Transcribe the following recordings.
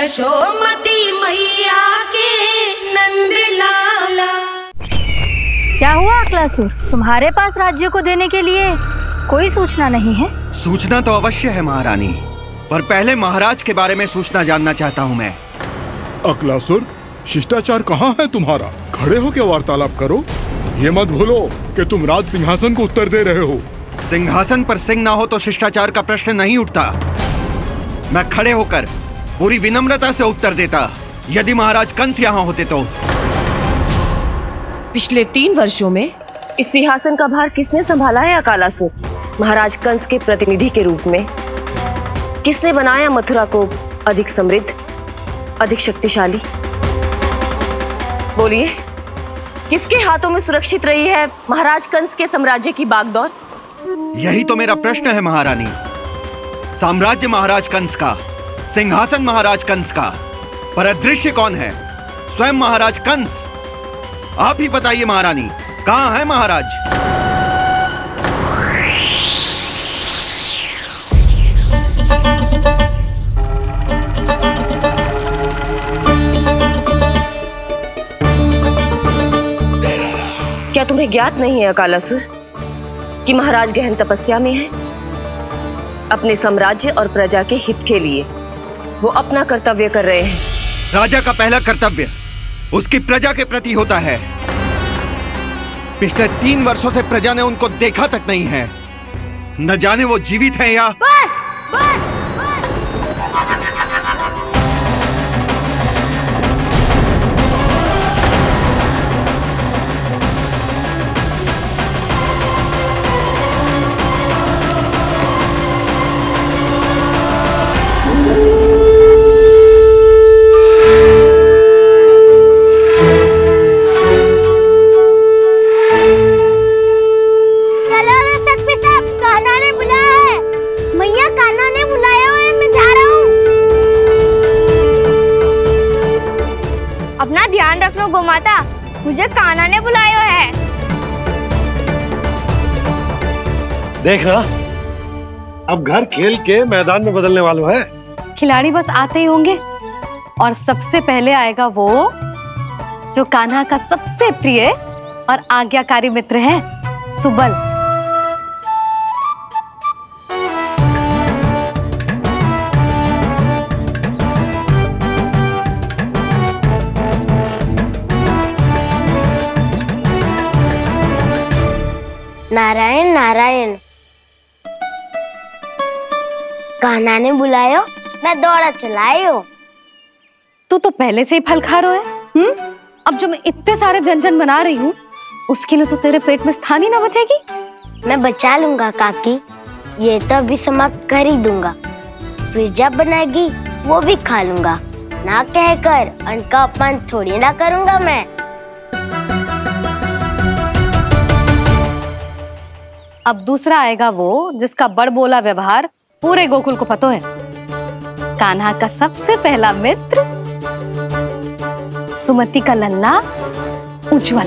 यशोमती मैया के नंदलाला। क्या हुआ अकलासुर, तुम्हारे पास राज्य को देने के लिए कोई सूचना नहीं है? सूचना तो अवश्य है महारानी, पर पहले महाराज के बारे में सूचना जानना चाहता हूँ मैं। अकलासुर, शिष्टाचार कहाँ है तुम्हारा? खड़े हो के वार्तालाप करो। ये मत भूलो कि तुम राज सिंहासन को उत्तर दे रहे हो। सिंहासन पर सिंह ना हो तो शिष्टाचार का प्रश्न नहीं उठता। मैं खड़े होकर पूरी विनम्रता से उत्तर देता यदि महाराज कंस यहाँ होते तो। पिछले 3 वर्षों में इस सिंहासन का भार किसने संभाला है अकालासुर? महाराज कंस के प्रतिनिधि के रूप में किसने बनाया मथुरा को अधिक समृद्ध, अधिक शक्तिशाली? बोलिए, किसके हाथों में सुरक्षित रही है महाराज कंस के साम्राज्य की बागडोर? यही तो मेरा प्रश्न है महारानी। साम्राज्य महाराज कंस का, सिंहासन महाराज कंस का, पर अदृश्य कौन है? स्वयं महाराज कंस। आप ही बताइए महारानी, कहाँ है महाराज? क्या तुम्हें ज्ञात नहीं है अकालासुर कि महाराज गहन तपस्या में है? अपने साम्राज्य और प्रजा के हित के लिए वो अपना कर्तव्य कर रहे हैं। राजा का पहला कर्तव्य उसकी प्रजा के प्रति होता है। पिछले 3 वर्षों से प्रजा ने उनको देखा तक नहीं है। न जाने वो जीवित हैं या... बस बस माता, मुझे कान्हा ने बुलाया है। देख ना, अब घर खेल के मैदान में बदलने वालों है। खिलाड़ी बस आते ही होंगे और सबसे पहले आएगा वो जो कान्हा का सबसे प्रिय और आज्ञाकारी मित्र है, सुबल। नारायण नारायण, कान्हा ने बुलायो, मैं दौड़ा चलायो। तू तो पहले से ही फल खा रहा है। अब जो मैं इतने सारे व्यंजन बना रही हूँ उसके लिए तो तेरे पेट में स्थान ही ना बचेगी। मैं बचा लूंगा काकी, ये तो अभी समाप्त कर ही दूंगा, फिर जब बनाएगी वो भी खा लूंगा। ना कहकर अन्न का अपमान थोड़ी ना करूंगा मैं। अब दूसरा आएगा वो जिसका बड़बोला व्यवहार पूरे गोकुल को पता है, कान्हा का सबसे पहला मित्र, सुमति का लल्ला उज्जवल।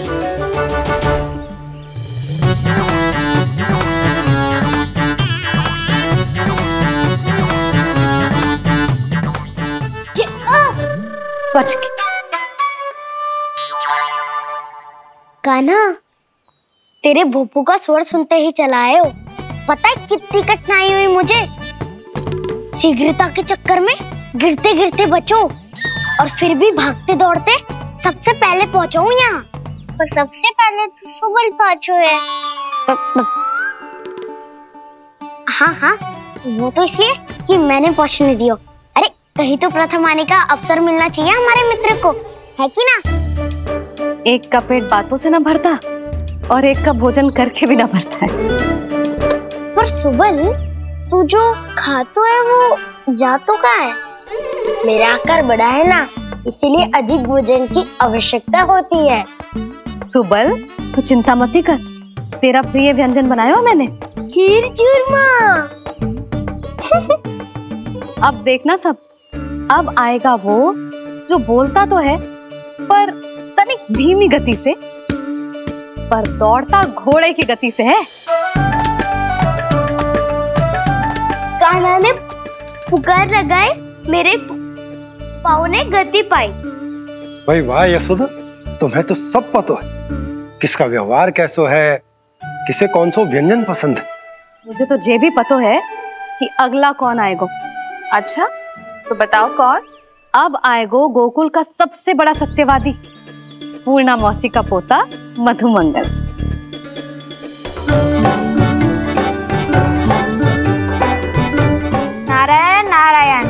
बच के। कान्हा, तेरे भोपू का स्वर सुनते ही चला आए हो। पता है कितनी कठिनाई हुई मुझे? शीघ्रता के चक्कर में गिरते गिरते बचो और फिर भी भागते दौड़ते सबसे पहले पहुंचा हूँ यहाँ। पर सबसे पहले तो सुबल पहुंचो है। हाँ, वो तो इसलिए कि मैंने पहुंचने दियो। अरे कहीं तो प्रथम आने का अवसर मिलना चाहिए हमारे मित्र को, है कि ना? एक का पेट बातों से ना भरता और एक का भोजन करके भी ना भरता है। पर सुबल, तू जो खातो है वो जातो का है। मेरा आकार बड़ा है ना, इसीलिए अधिक भोजन की आवश्यकता होती है। सुबल, तू चिंता मत कर, तेरा प्रिय व्यंजन बनाया मैंने, खीर चूरमा। अब देखना सब, अब आएगा वो जो बोलता तो है पर तनिक धीमी गति से, पर दौड़ता घोड़े की गति से है। कान्हा ने पुकार लगाए मेरे पाँव ने गति पाई। भाई वाह यशोदा, तुम्हें तो सब पता है, किसका व्यवहार कैसो है, किसे कौन सो व्यंजन पसंद है। मुझे तो ये भी पता है कि अगला कौन आएगा। अच्छा, तो बताओ कौन? अब आएगो गोकुल का सबसे बड़ा सत्यवादी, पूर्णा मौसी का पोता मधुमंगल। नारायण नारायण।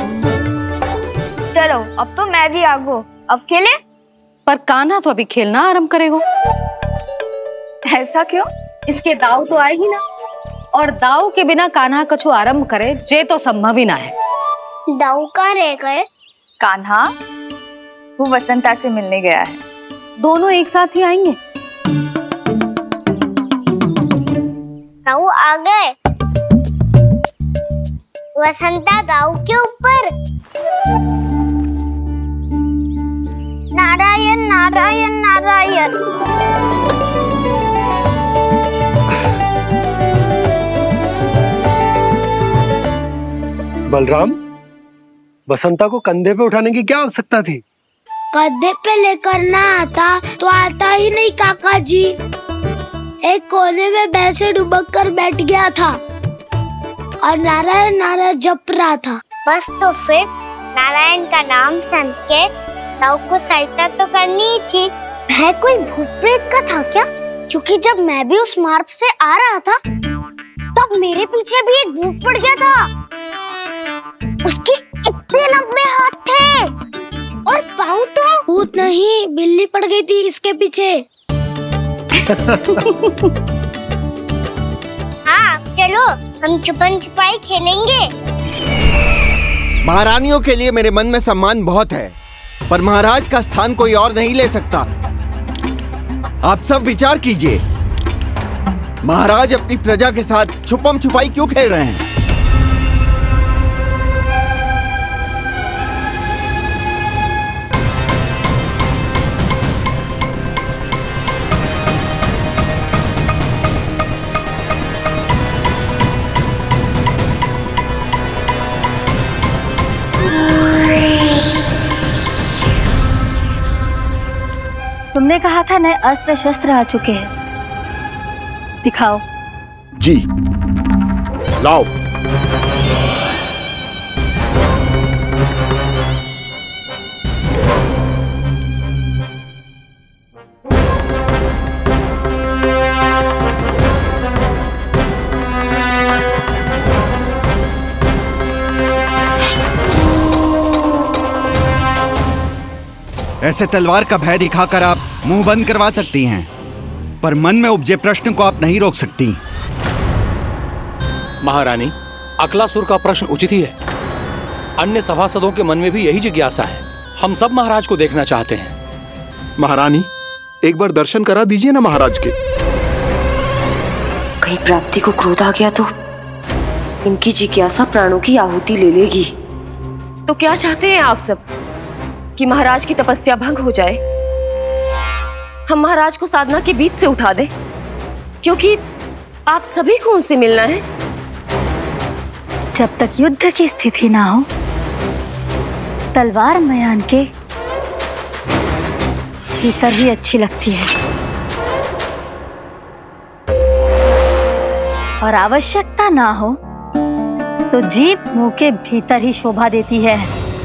चलो अब तो मैं भी आगो, अब खेले। पर कान्हा तो अभी खेलना आरंभ करेगा। ऐसा क्यों? इसके दाव तो आएगी ना, और दाव के बिना कान्हा कछु आरंभ करे जे तो संभव ही ना है। दाऊ कहाँ रह गए? कान्हा वो वसंता से मिलने गया है। दोनों एक साथ ही आएंगे। दाऊ आ गए। वसंता दाऊ के ऊपर। नारायण नारायण नारायण। बलराम, बसंता को कंधे पे उठाने की क्या आवश्यकता थी? कंधे पे लेकर ना आता तो आता ही नहीं काका जी। एक कोने में वैसे डुबक कर बैठ गया था और नारायण नारायण जप रहा था। बस तो फिर नारायण का नाम सुन के दाऊ को सहायता तो करनी ही थी। है कोई भूत प्रेत का था क्या? क्योंकि जब मैं भी उस मार्ग से आ रहा था तब मेरे पीछे भी एक भूत पड़ गया था। उसके इतने लंबे हाथ थे और पाँव तो भूत नहीं, बिल्ली पड़ गई थी इसके पीछे। हाँ चलो हम छुपन छुपाई खेलेंगे। महारानियों के लिए मेरे मन में सम्मान बहुत है, पर महाराज का स्थान कोई और नहीं ले सकता। आप सब विचार कीजिए, महाराज अपनी प्रजा के साथ छुपम छुपाई क्यों खेल रहे हैं? तुमने कहा था नए अस्त्र शस्त्र आ चुके हैं, दिखाओ। जी लाओ। ऐसे तलवार का भय दिखाकर आप मुंह बंद करवा सकती हैं, पर मन में उपजे प्रश्न को आप नहीं रोक सकती। महारानी, अकलासुर का प्रश्न उचित ही है। अन्य सभासदों के मन में भी यही जिज्ञासा है। हम सब महाराज को देखना चाहते हैं। महारानी, एक बार दर्शन करा दीजिए ना महाराज के। कहीं प्राप्ति को क्रोध आ गया तो इनकी जिज्ञासा प्राणों की आहुति ले लेगी। तो क्या चाहते हैं आप सब? कि महाराज की तपस्या भंग हो जाए? हम महाराज को साधना के बीच से उठा दें? क्योंकि आप सभी को उनसे मिलना है। जब तक युद्ध की स्थिति ना हो, तलवार मयान के भीतर ही अच्छी लगती है, और आवश्यकता ना हो तो जीभ मुंह के भीतर ही शोभा देती है।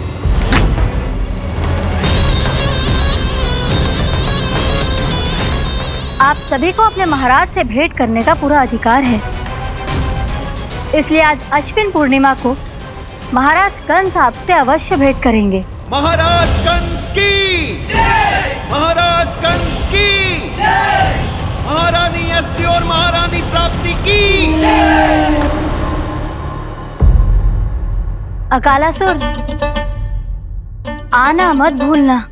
आप सभी को अपने महाराज से भेंट करने का पूरा अधिकार है, इसलिए आज अश्विन पूर्णिमा को महाराज कंस आपसे अवश्य भेंट करेंगे। महाराज कंस की जय! महाराज कंस की जय! महारानी अस्ति और महारानी प्राप्ति की जय! अकालासुर, आना मत भूलना।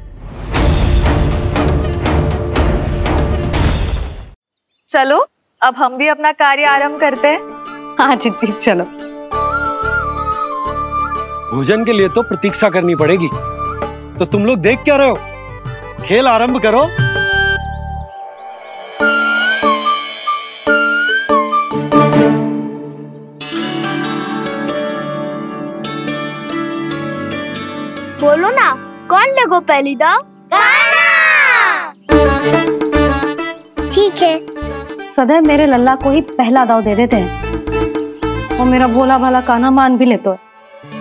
चलो अब हम भी अपना कार्य आरंभ करते हैं। हाँ जी चलो। भोजन के लिए तो प्रतीक्षा करनी पड़ेगी, तो तुम लोग देख क्या रहे हो? खेल आरंभ करो। बोल बोलो ना, कौन लगो पहली दाव? कान्हा। ठीक है। सदैव मेरे लल्ला को ही पहला दाव दे देते हैं और मेरा भोला भाला कान्हा मान भी लेते हैं।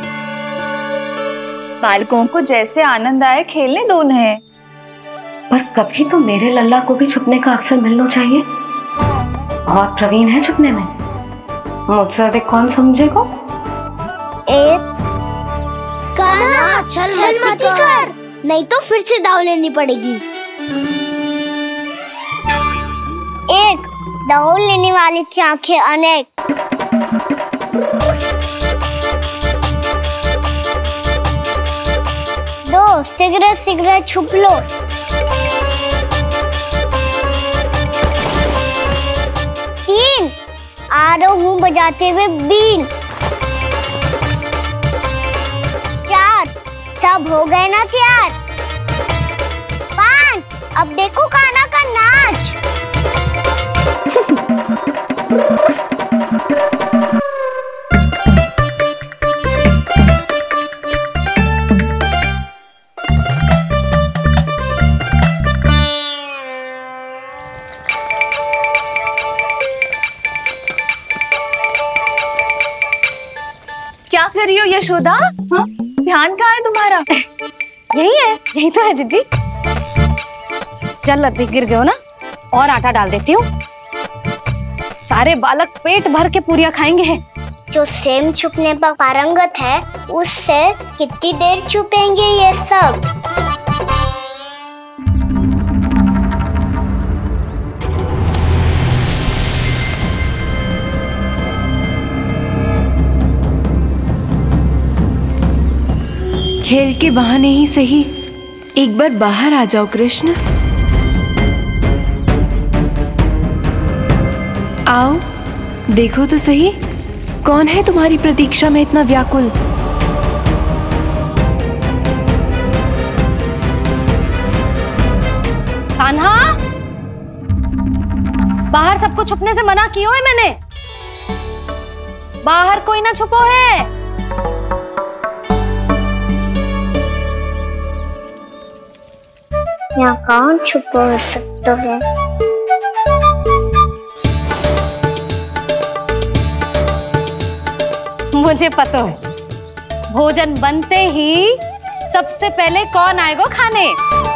बालकों को जैसे आनंद आए खेलने दो उन्हें। पर कभी तो मेरे लल्ला को भी छुपने का अवसर मिलना चाहिए। बहुत प्रवीण है छुपने में, मुझसे अधिक कौन समझेगा? कान्हा छल मत कर, नहीं तो फिर से दाव लेनी पड़ेगी। एक दाव लेने वाली की आंखें अनेक। दो शीघ्र छुप लो। तीन आ रहा हूँ बजाते हुए बीन। चार सब हो गए ना तैयार। पांच अब देखो कान्हा का नाच। क्या कर रही हो यशोदा? हाँ? ध्यान कहाँ है तुम्हारा? यही तो है जीजी। चल अधिक गिर गए हो ना, और आटा डाल देती हूँ। सारे बालक पेट भर के पूरियां खाएंगे। जो सेम छुपने पर पारंगत है, उससे कितनी देर छुपेंगे ये सब? खेल के बहाने ही सही एक बार बाहर आ जाओ कृष्ण। आओ देखो तो सही, कौन है तुम्हारी प्रतीक्षा में इतना व्याकुल? कान्हा, बाहर सबको छुपने से मना किया है मैंने। बाहर कोई ना छुपो है। यहाँ कौन छुपा हो सकता है? मुझे पता है, भोजन बनते ही सबसे पहले कौन आएगा खाने?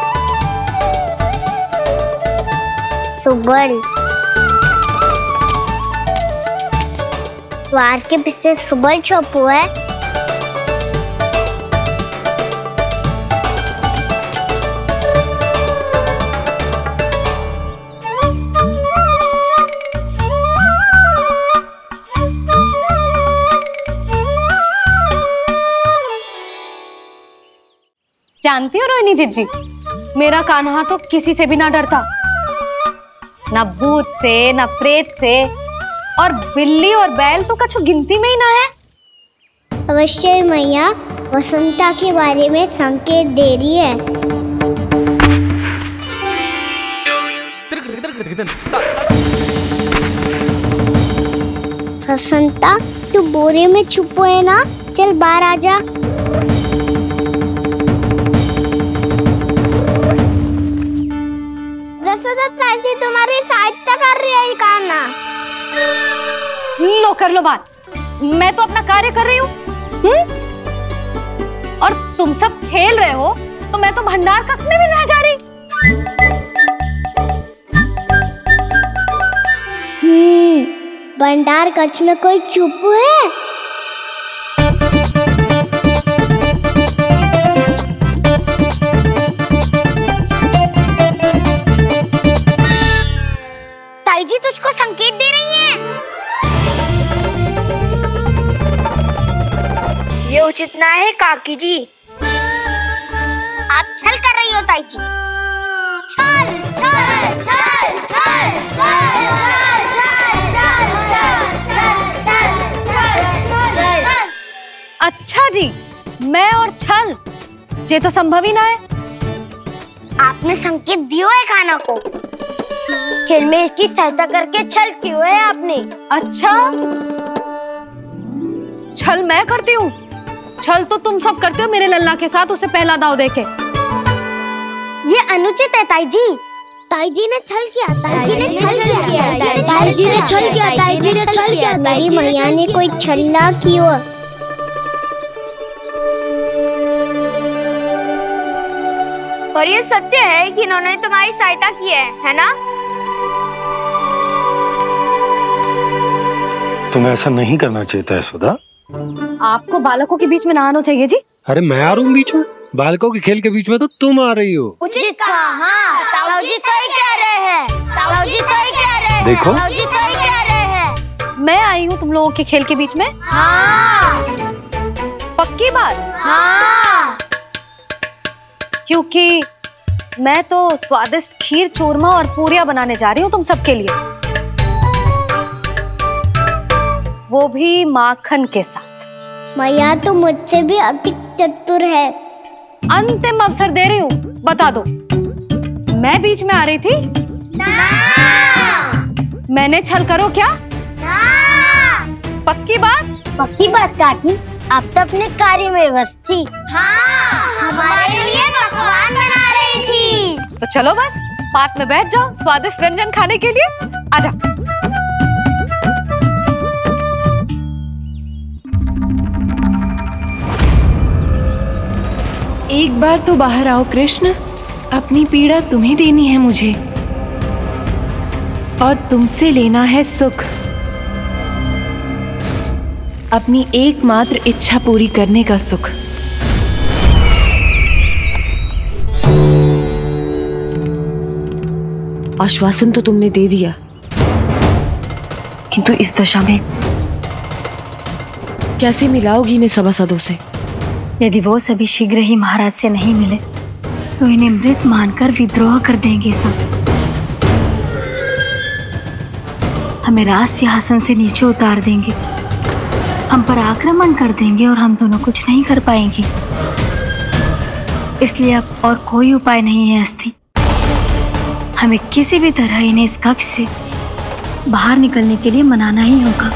सुबल। द्वार के पीछे सुबल छुपा है। जानती हो रोहिणी जीजी, मेरा कान्हा तो किसी से भी ना डरता, ना भूत से, ना प्रेत से, और बिल्ली और बैल तो कछु गिनती में ही ना है। अवश्य मैया वसंता के बारे में संकेत दे रही है। वसंता तू बोरे में छुपो है ना, चल बाहर आ जा। तुम्हारी सहायता कर रही है कान्हा। लो कर लो बात, मैं तो अपना कार्य कर रही हूँ। और तुम सब खेल रहे हो तो मैं तो भंडार कक्ष में भी नहीं जा रही। भंडार कक्ष में कोई चुप है? जी तुझको संकेत दे रही है। ये उचित ना है काकी जी। आप छल कर रही हो ताई जी। छल छल छल छल छल छल। अच्छा जी, मैं और छल ये तो संभव ही ना है। आपने संकेत दिया है कान्हा को, खेल में इसकी सहायता करके छल क्यों है आपने? अच्छा, छल मैं करती हूँ? छल तो तुम सब करते हो मेरे लल्ला के साथ, उसे पहला दाव देके। ये अनुचित है ताई जी। ताई जी ने छल किया, ताई जी ने छल किया, ताई जी ने छल किया, ताई जी ने छल किया। मेरी मैया ने कोई छल ना किया। और ये सत्य है कि इन्होंने तुम्हारी सहायता की है ना? तुम्हें ऐसा नहीं करना चाहिए था यशोदा। आपको बालकों के बीच में ना आना चाहिए जी। अरे मैं आ रहा हूँ बीच में? बालकों के खेल के बीच में तो तुम आ रही हो। उचित कहा। हाँ, ताऊ जी सही कह रहे हैं। ताऊ जी सही कह रहे हैं। देखो, ताऊ जी सही कह रहे हैं। मैं आई हूँ तुम लोगों के खेल के बीच में? हाँ। पक्की बात? हाँ। क्योंकि मैं तो स्वादिष्ट खीर, चूरमा और पूरियां बनाने जा रही हूँ तुम सबके लिए, वो भी माखन के साथ। मैया तो मुझसे भी अधिक चतुर है। अंतिम अवसर दे रही हूँ, बता दो, मैं बीच में आ रही थी? ना। मैंने छल करो क्या? ना। पक्की बात? पक्की बात काकी, आप तो अपने कार्य में व्यस्त थी। हाँ, हमारे लिए पकवान बना रही थी। तो चलो बस पात में बैठ जाओ स्वादिष्ट व्यंजन खाने के लिए। आजा। एक बार तो बाहर आओ कृष्ण, अपनी पीड़ा तुम्हें देनी है मुझे, और तुमसे लेना है सुख। अपनी एकमात्र इच्छा पूरी करने का सुख। आश्वासन तो तुमने दे दिया, किंतु इस दशा में कैसे मिलाओगी इन्हें सभासदों से? यदि वो सभी शीघ्र ही महाराज से नहीं मिले तो इन्हें मृत मानकर विद्रोह कर देंगे सब। हमें राज सिंहासन से नीचे उतार देंगे, हम पर आक्रमण कर देंगे और हम दोनों कुछ नहीं कर पाएंगे। इसलिए अब और कोई उपाय नहीं है अस्थि। हमें किसी भी तरह इन्हें इस कक्ष से बाहर निकलने के लिए मनाना ही होगा।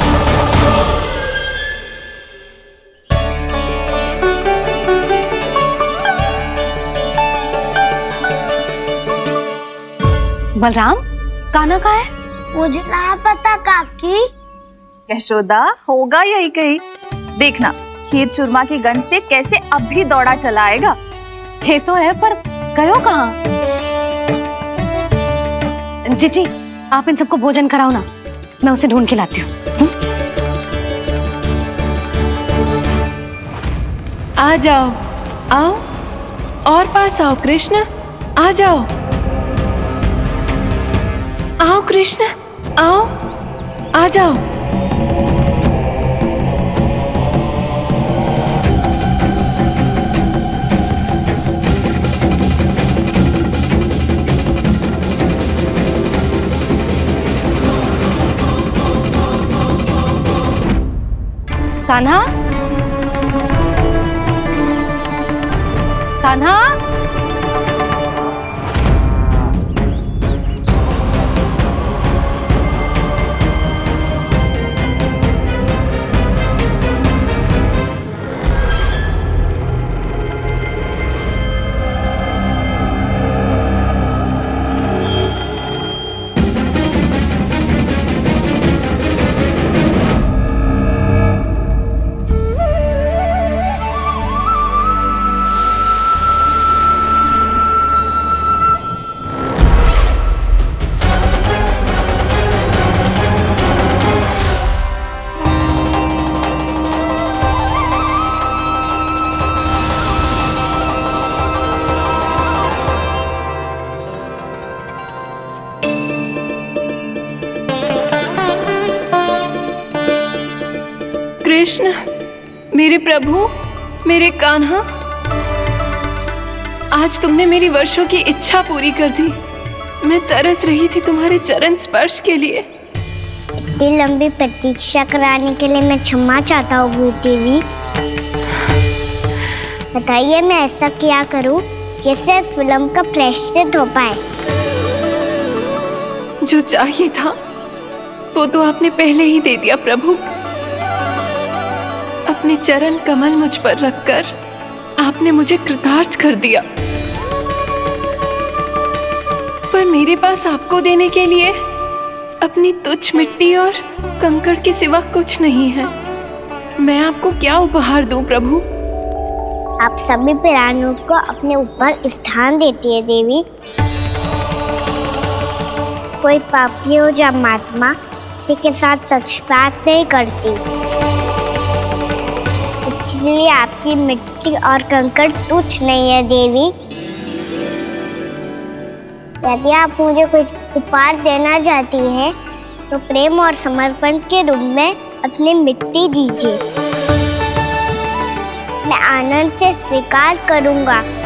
बलराम, कान्हा कहाँ है? मुझे ना पता काकी। यशोदा, होगा यही कहीं। देखना खीर चूरमा की गंध से कैसे अब भी दौड़ा चला आएगा। छे तो है पर गयो कहाँ? जीजी, आप इन सबको भोजन कराओ ना, मैं उसे ढूंढ के लाती हूँ। आ जाओ, आओ और पास आओ कृष्ण, आ जाओ। आओ कृष्ण, आओ, आ जाओ। कान्हा, कान्हा, कृष्ण, मेरे प्रभु, मेरे कान्हा, आज तुमने मेरी वर्षों की इच्छा पूरी कर दी। मैं तरस रही थी तुम्हारे चरण स्पर्श के लिए। इतनी लंबी प्रतीक्षा कराने के लिए मैं क्षमा चाहता हूँ देवी। बताइए मैं ऐसा क्या करूँ जिससे इस विलंब का प्रायश्चित हो पाए? जो चाहिए था वो तो आपने पहले ही दे दिया प्रभु। अब अपने चरण कमल मुझ पर रखकर आपने मुझे कृतार्थ कर दिया। पर मेरे पास आपको देने के लिए अपनी तुच्छ मिट्टी और कंकड़ के सिवा कुछ नहीं है। मैं आपको क्या उपहार दूं प्रभु? आप सभी प्राणियों को अपने ऊपर स्थान देती है देवी। कोई पापी हो या महात्मा किसी के साथ पक्षपात नहीं करती, इसलिए आपकी मिट्टी और कंकड़ तुच्छ नहीं है देवी। यदि आप मुझे कुछ उपहार देना चाहती हैं तो प्रेम और समर्पण के रूप में अपनी मिट्टी दीजिए। मैं आनंद से स्वीकार करूंगा।